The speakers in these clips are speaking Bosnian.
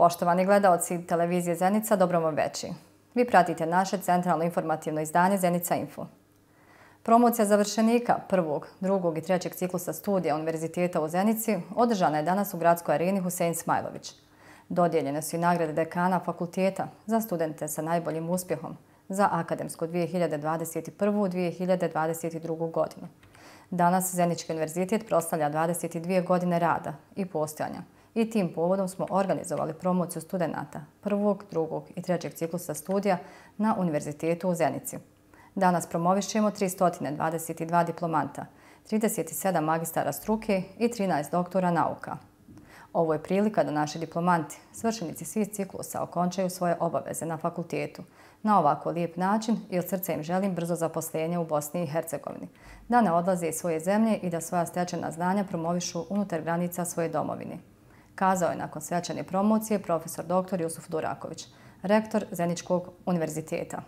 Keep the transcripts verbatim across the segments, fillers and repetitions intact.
Poštovani gledaoci televizije Zenica, dobro vam večer. Vi pratite naše centralno informativno izdanje Zenica Info. Promocija završenika prvog, drugog i trećeg ciklusa studija Univerziteta u Zenici održana je danas u gradskoj areni Husein Smajlović. Dodijeljene su i nagrade dekana fakulteta za studente sa najboljim uspjehom za akademsku dvije hiljade dvadeset prvu. dvije hiljade dvadeset drugu. godinu. Danas Zenički univerzitet proslavlja dvadeset dvije godine rada i postojanja i tim povodom smo organizovali promociju studenata prvog, drugog i trećeg ciklusa studija na Univerzitetu u Zenici. Danas promovišemo tristo dvadeset dva diplomanta, trideset sedam magistara struke i trinaest doktora nauka. Ovo je prilika da naši diplomanti, svršenici svih ciklusa, okončaju svoje obaveze na fakultetu na ovako lijep način i od srca im želim brzo zaposlenje u Bosni i Hercegovini, da ne odlaze iz svoje zemlje i da svoja stečena znanja promovišu unutar granica svoje domovine. Kazao je nakon svečane promocije profesor doktor Jusuf Duraković, rektor Zeničkog univerziteta.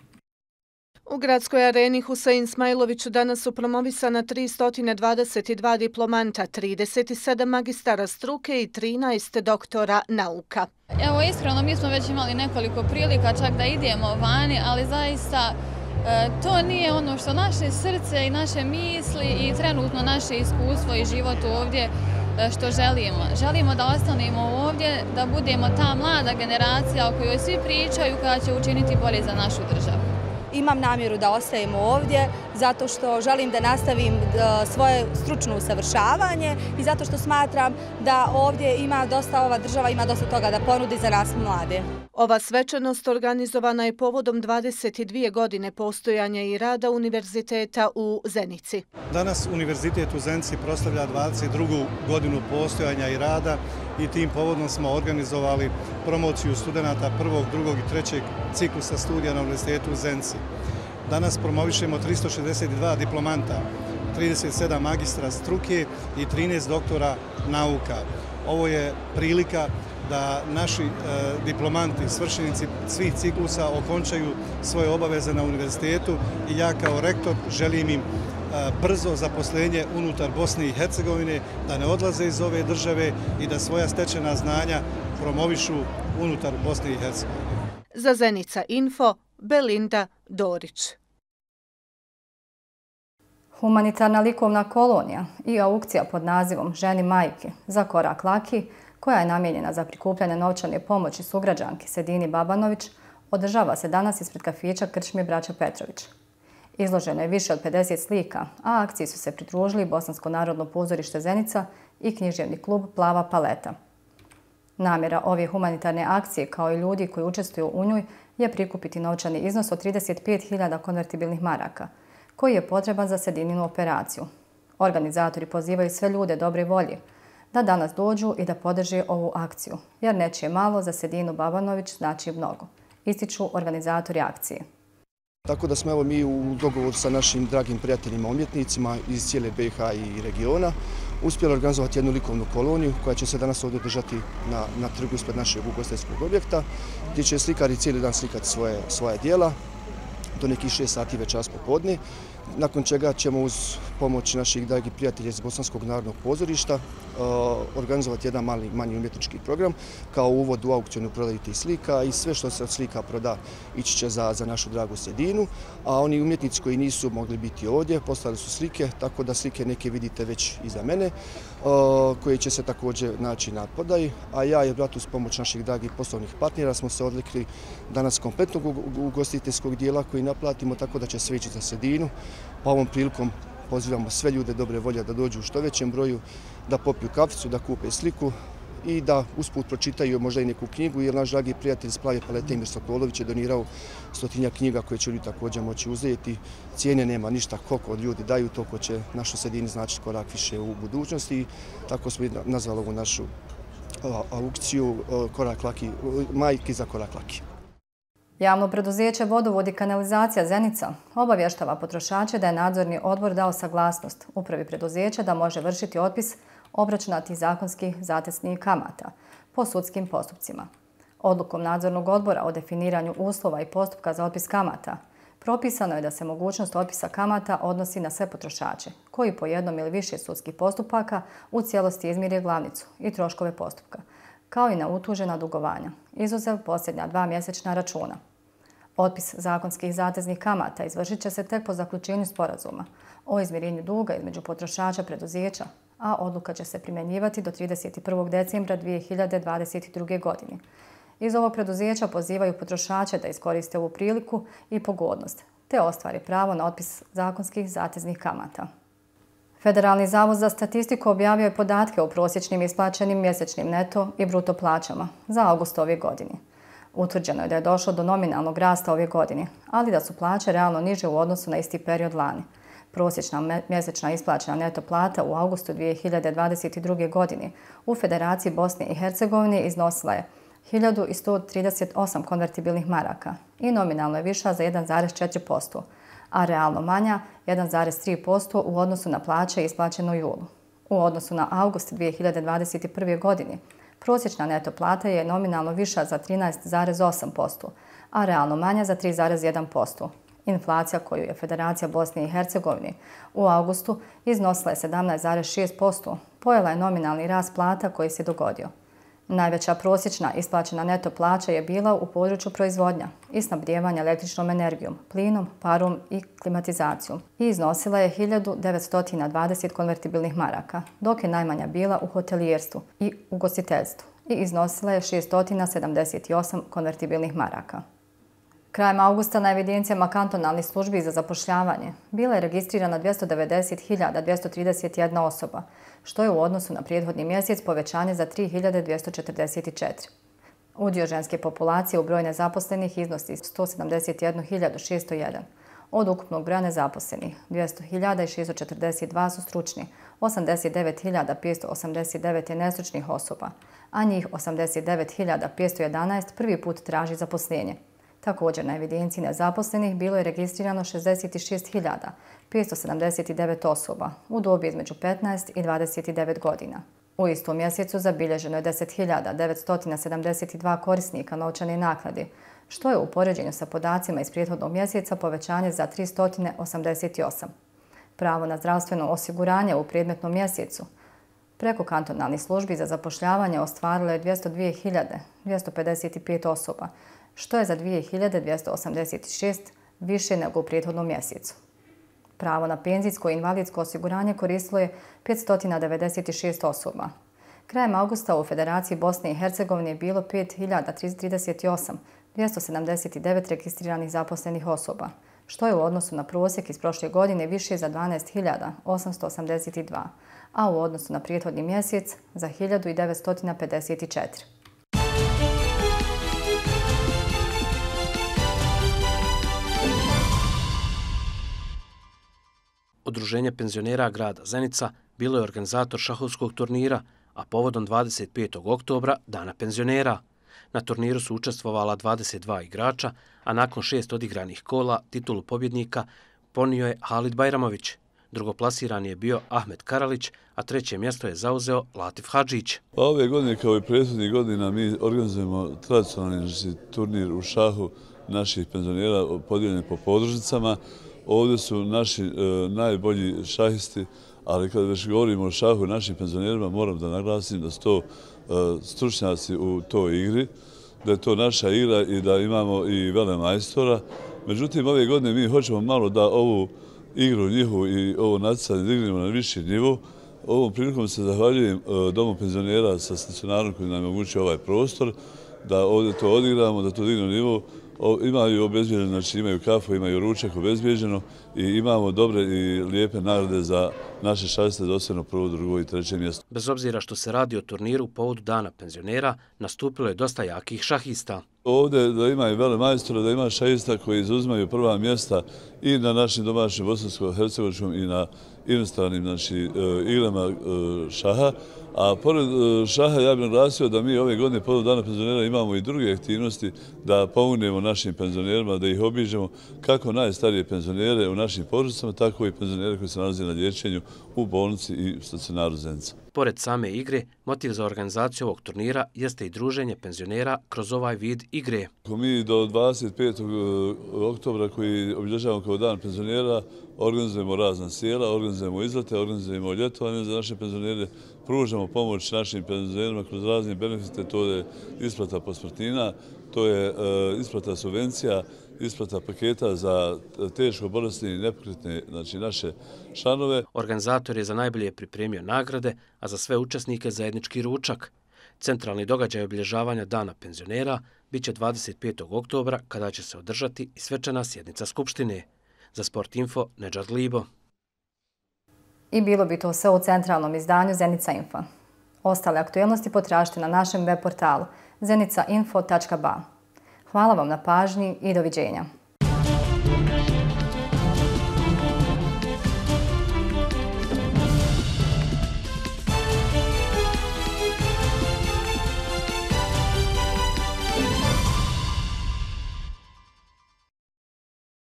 U gradskoj areni Husein Smajlović danas su promovisana tristo dvadeset dva diplomanta, trideset sedam magistara struke i trinaest doktora nauka. Evo, iskreno, mi smo već imali nekoliko prilika čak da idemo vani, ali zaista e, to nije ono što naše srce i naše misli i trenutno naše iskustvo i život ovdje e, što želimo. Želimo da ostanemo ovdje, da budemo ta mlada generacija o kojoj svi pričaju koja će učiniti bolje za našu državu. Imam namjeru da ostajemo ovdje zato što želim da nastavim svoje stručno usavršavanje i zato što smatram da ovdje ima dosta, ova država ima dosta toga da ponudi za nas mlade. Ova svečanost organizovana je povodom dvadeset dvije godine postojanja i rada Univerziteta u Zenici. Danas Univerzitet u Zenici proslavlja dvadeset drugu godinu postojanja i rada i tim povodom smo organizovali promociju studenata prvog, drugog i trećeg ciklusa studija na Univerzitetu u Zenici. Danas promovišemo tristo šezdeset dva diplomanta, trideset sedam magistra struke i trinaest doktora nauka. Ovo je prilika da naši e, diplomanti, svršenici svih ciklusa okončaju svoje obaveze na univerzitetu i ja kao rektor želim im e, brzo zaposlenje unutar Bosne i Hercegovine, da ne odlaze iz ove države i da svoja stečena znanja promovišu unutar Bosne i Hercegovine. Za Zenica Info, Belinda Dorić. Humanitarna likovna kolonija i aukcija pod nazivom Ženi majke za korak laki, koja je namijenjena za prikupljanje novčane pomoći sugrađanki Sedini Babanović, održava se danas ispred kafića Krčmi braća Petrović. Izloženo je više od pedeset slika, a akciji su se pridružili Bosansko narodno pozorište Zenica i književni klub Plava paleta. Namjera ove humanitarne akcije, kao i ljudi koji učestvuju u njoj, je prikupiti novčani iznos od trideset pet hiljada konvertibilnih maraka, koji je potreban za Sedininu operaciju. Organizatori pozivaju sve ljude dobre volje da danas dođu i da podrže ovu akciju, jer nečije malo za Sedinu Babanović znači mnogo, ističu organizatori akcije. Tako da smo evo mi u dogovoru sa našim dragim prijateljima umjetnicima iz cijele B i H i regiona uspjeli organizovati jednu likovnu koloniju koja će se danas ovdje održati na, na trgu ispred našeg ugostiteljskog objekta, gdje će slikari cijeli dan slikati svoje, svoje dijela do nekih šest sati večeras popodne, nakon čega ćemo uz pomoć naših dragih prijatelja iz Bosanskog narodnog pozorišta uh, organizovati jedan mali, manji umjetnički program kao uvod u aukcijonu prodaju tih slika i sve što se od slika proda ići će za, za našu dragu Sedinu, a oni umjetnici koji nisu mogli biti ovdje poslali su slike, tako da slike neke vidite već iza mene, uh, koje će se također naći na prodaji, a ja i brat uz pomoć naših dragih poslovnih partnera smo se odlikli danas kompletnog ugostiteljskog dijela koji naplatimo, tako da će sve ići za Sedinu. Pa ovom prilikom pozivamo sve ljude dobre volje da dođu u što većem broju, da popiju kaficu, da kupe sliku i da usput pročitaju možda i neku knjigu, jer naš dragi prijatelj iz Plave palete Emir Sokolović je donirao stotinjak knjiga koje će ljudi također moći uzeti. Cijene nema ništa, koliko od ljudi daju, toliko će našoj Sedini značiti korak više u budućnosti. Tako smo nazvali ovu našu aukciju korak laki, majki za korak laki. Javno preduzeće Vodovod i kanalizacija Zenica obavještava potrošače da je nadzorni odbor dao saglasnost upravi preduzeća da može vršiti otpis obračunatih zakonskih zateznih kamata po sudskim postupcima. Odlukom nadzornog odbora o definiranju uslova i postupka za otpis kamata propisano je da se mogućnost otpisa kamata odnosi na sve potrošače koji po jednom ili više sudskih postupaka u cijelosti izmire glavnicu i troškove postupka, kao i na utužena dugovanja, izuzev posljednja dva mjesečna računa. Otpis zakonskih zateznih kamata izvršit će se tek po zaključenju sporazuma o izmirenju duga između potrošača preduzeća, a odluka će se primjenjivati do trideset prvog decembra dvije hiljade dvadeset druge. godine. Iz ovog preduzeća pozivaju potrošače da iskoriste ovu priliku i pogodnost, te ostvari pravo na otpis zakonskih zateznih kamata. Federalni zavod za statistiku objavio je podatke o prosječnim isplaćenim mjesečnim neto i bruto plaćama za avgust ove godine. Utvrđeno je da je došlo do nominalnog rasta ove godine, ali da su plaće realno niže u odnosu na isti period lani. Prosječna mjesečna isplaćena neto plata u avgustu dvije hiljade dvadeset druge. godine u Federaciji Bosne i Hercegovine iznosila je hiljadu sto trideset osam konvertibilnih maraka i nominalno je viša za jedan zarez četiri posto, a realno manja jedan zarez tri posto u odnosu na plaće isplaćene u julu. U odnosu na avgust dvije hiljade dvadeset prve. godine prosječna neto plata je nominalno viša za trinaest zarez osam posto, a realno manja za tri zarez jedan posto. Inflacija koju je Federacija Bosne i Hercegovine u avgustu iznosila je sedamnaest zarez šest posto, pojela je nominalni rast plata koji se dogodio. Najveća prosječna isplaćena neto plaća je bila u području proizvodnja i snabdijevanja električnom energijom, plinom, parom i klimatizacijom i iznosila je hiljadu devetsto dvadeset konvertibilnih maraka, dok je najmanja bila u hotelijerstvu i ugostiteljstvu i iznosila je šesto sedamdeset osam konvertibilnih maraka. Krajem avgusta na evidencijama kantonalnih službi za zapošljavanje bila je registrirana dvjesto devedeset hiljada dvjesto trideset jedna osoba, što je u odnosu na prethodni mjesec povećanje za tri hiljade dvjesto četrdeset četiri. Udio ženske populacije u broj nezaposlenih iznosi sto sedamdeset jednu hiljadu šesto jedan. Od ukupnog broja nezaposlenih, dvjesto hiljada šesto četrdeset dva su stručni, osamdeset devet hiljada petsto osamdeset devet je nestručnih osoba, a njih osamdeset devet hiljada petsto jedanaest prvi put traži zaposlenje. Također na evidenciji nezaposlenih bilo je registrirano šezdeset šest hiljada petsto sedamdeset devet osoba u dobi između petnaest i dvadeset devet godina. U istom mjesecu zabilježeno je deset hiljada devetsto sedamdeset dva korisnika novčane naknade, što je u poređenju sa podacima iz prethodnog mjeseca povećanje za tristo osamdeset osam. Pravo na zdravstveno osiguranje u predmetnom mjesecu preko kantonalnih službi za zapošljavanje ostvarilo je dvjesto dvije hiljade dvjesto pedeset pet osoba, što je za dvije hiljade dvjesto osamdeset šest više nego u prethodnom mjesecu. Pravo na penzijsko i invalidsko osiguranje koristilo je petsto devedeset šest osoba. Krajem avgusta u Federaciji Bosne i Hercegovine je bilo pet hiljada trideset osam dvjesto sedamdeset devet registriranih zaposlenih osoba, što je u odnosu na prosjek iz prošle godine više za dvanaest hiljada osamsto osamdeset dva, a u odnosu na prethodni mjesec za hiljadu devetsto pedeset četiri. Udruženje penzionera grada Zenica bilo je organizator šahovskog turnira, a povodom dvadeset petog oktobra, Dana penzionera. Na turniru su učestvovala dvadeset dva igrača, a nakon šest odigranih kola titulu pobjednika ponio je Halid Bajramović. Drugoplasirani je bio Ahmet Karalić, a treće mjesto je zauzeo Latif Hadžić. Ove godine, kao i prethodnih godina, mi organizujemo tradicionalni turnir u šahu naših penzionera podijeljeni po podružnicama. Ovdje su naši e, najbolji šahisti, ali kad već govorimo o šahu našim penzionerima, moram da naglasim da su to e, stručnjaci u toj igri, da je to naša igra i da imamo i velemajstora. Međutim, ove godine mi hoćemo malo da ovu igru njihovu i ovo natjecanje dignemo na viši nivo. Ovom prilikom se zahvaljujem e, Domu penzionera sa stacionarom koji nam omogućuje ovaj prostor, da ovdje to odigramo, da to dignemo na nivo. Imaju obezbijeđeno, znači imaju kafu, imaju ručak obezbijeđeno i imamo dobre i lijepe nagrade za naše šahiste za osvojeno prvo, drugo i treće mjesto. Bez obzira što se radi o turniru u povodu Dana penzionera, nastupilo je dosta jakih šahista. Ovdje da ima i velemajstora, da ima šahista koji izuzimaju prva mjesta i na našim domaćim bosansko-hercegovačkom i na inostranim znači, igrama šaha. A pored šaha ja bih naglasio da mi ove godine povodom Dana penzionera imamo i druge aktivnosti da pomognemo našim penzionerima, da ih obiđemo kako najstarije penzionere u našim područjima, tako i penzionere koji se nalaze na liječenju u bolnici i stacionaru Zenica. Pored same igre, motiv za organizaciju ovog turnira jeste i druženje penzionera kroz ovaj vid igre. Mi do dvadeset petog oktobra koji obilježavamo kao dan penzionera organizujemo razna sjela, organizujemo izlete, organizujemo ljetovanje za naše penzionere, pružamo pomoć našim penzionerima kroz razne benefite, to je isplata posmrtnina, to je isplata subvencija, isplata paketa za teško bolesne i nepokretne, znači naše članove. Organizator je za najbolje pripremio nagrade, a za sve učesnike zajednički ručak. Centralni događaj obilježavanja Dana penzionera biće dvadeset petog oktobra kada će se održati i svečana sjednica Skupštine. Za Sport Info, Nedžad Libo. I bilo bi to sve u centralnom izdanju Zenica Info. Ostale aktuelnosti potražite na našem web portalu zenica info tačka ba. Hvala vam na pažnji i doviđenja.